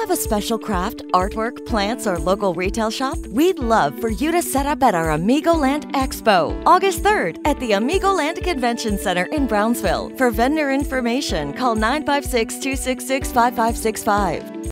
have a special craft, artwork, plants, or local retail shop? We'd love for you to set up at our Amigoland Expo, August 3rd at the Amigoland Convention Center in Brownsville. For vendor information, call 956-266-5565.